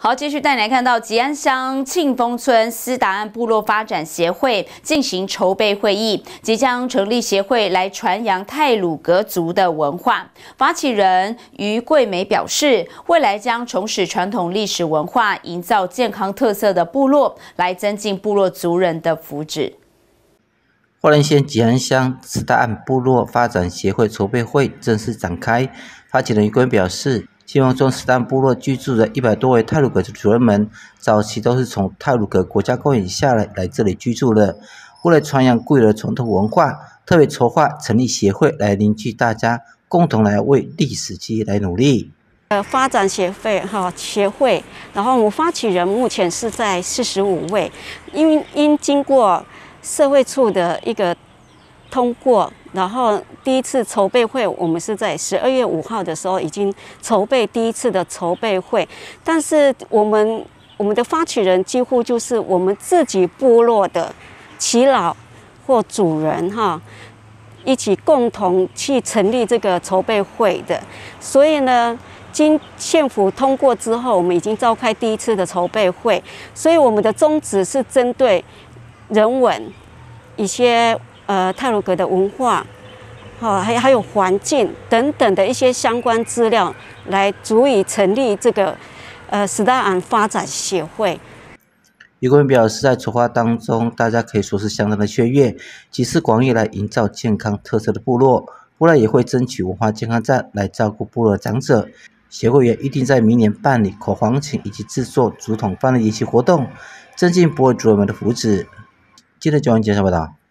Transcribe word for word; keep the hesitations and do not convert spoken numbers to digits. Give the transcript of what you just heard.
好，继续带你来看到吉安乡庆丰村斯达安部落发展协会进行筹备会议，即将成立协会来传扬太鲁阁族的文化。发起人于桂梅表示，未来将重拾传统历史文化，营造健康特色的部落，来增进部落族人的福祉。 花莲县吉安乡斯达安部落发展协会筹备会正式展开，发起人于桂梅表示。 庆丰村斯达安部落居住的一百多位太鲁阁族族人们，早期都是从太鲁阁国家公园下来来这里居住的。为了传扬固有的传统文化，特别筹划成立协会来凝聚大家，共同来为历史记忆来努力。 呃，发展协会哈协会，然后我们发起人目前是在四十五位，因因经过社会处的一个通过。 然后第一次筹备会，我们是在十二月五号的时候已经筹备第一次的筹备会，但是我们我们的发起人几乎就是我们自己部落的耆老或主人哈，一起共同去成立这个筹备会的。所以呢，经县府通过之后，我们已经召开第一次的筹备会，所以我们的宗旨是针对人文一些。 呃，太鲁阁的文化，好，还还有环境等等的一些相关资料，来足以成立这个呃斯达安发展协会。 于桂梅表示，在筹划当中，大家可以说是相当的雀跃，集思广益来营造健康特色的部落，未来也会争取文化健康站来照顾部落长者。协会也预定在明年办理口簧琴以及制作竹筒饭的研习活动，增进部落族人们的福祉。记者九安介绍报道。